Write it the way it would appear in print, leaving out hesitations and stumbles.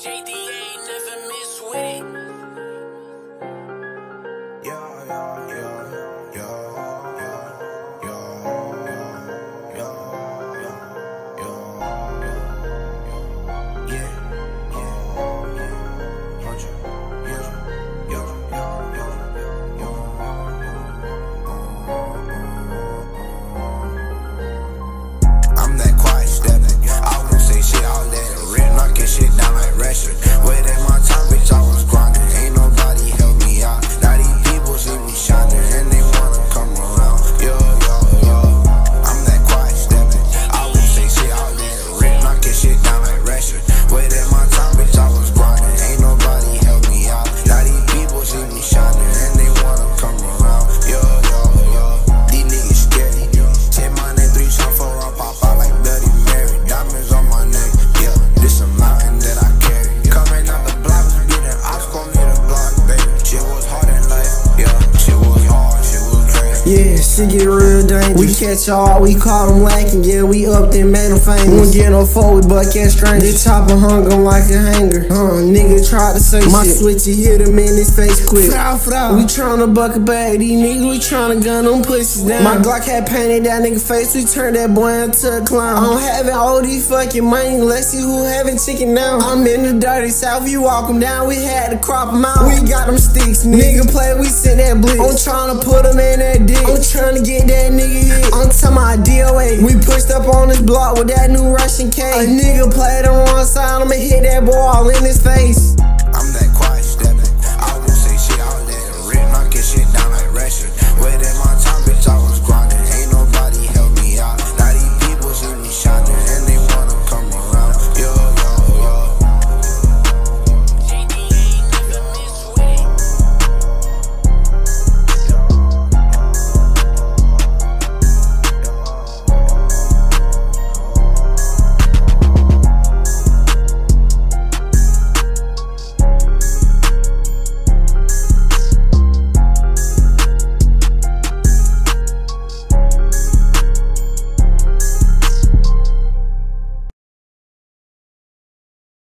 JD ain't never miss with it. I'm that quiet stepping. I won't say shit, I'll let it rip. Knocking shit down like wrestling. Waiting my time, bitch, I was grinding. Ain't nobody help me out. Now these people see me shining and they wanna come around. Yo, yo, yo. I'm that quiet stepping. I won't say shit, I'll let it rip. Knocking shit down like wrestling. Waiting my time, bitch, I was grinding. Ain't nobody help me out. Now these people see me shining and they wanna come around. Yo, yo, yo. These niggas scary. Take my name 3 times 4, I'll pop out like Bloody Mary. Diamonds on my neck, yeah. This a mountain that I carry. Coming out the block, beating ops, call me the block, baby. Shit was hard in life, yeah. Shit was hard, shit was crazy. Yeah, shit get real dangerous. We catch all, we caught them lacking. Yeah, we up there, made them famous. Won't get no foe, we buck at strangers. This chopper hung him like a hanger. Nigga tried to say my shit. Switch, he hit him in his face quick. We tryna buck a bag, these niggas, we tryna gun them pussies down. My Glock had painted that nigga face, we turned that boy into a clown. I'm having all these fucking money, let's see who having chicken now. I'm in the dirty south, you walk them down, we had to crop them out. We got them sticks, nigga play, we sent that blitz. I'm tryna put him in that dick, I'm tryna get that nigga hit. I'm talking about DOA, we pushed up on this block with that new Russian K. A nigga play the wrong side, I'ma hit that boy all in his face.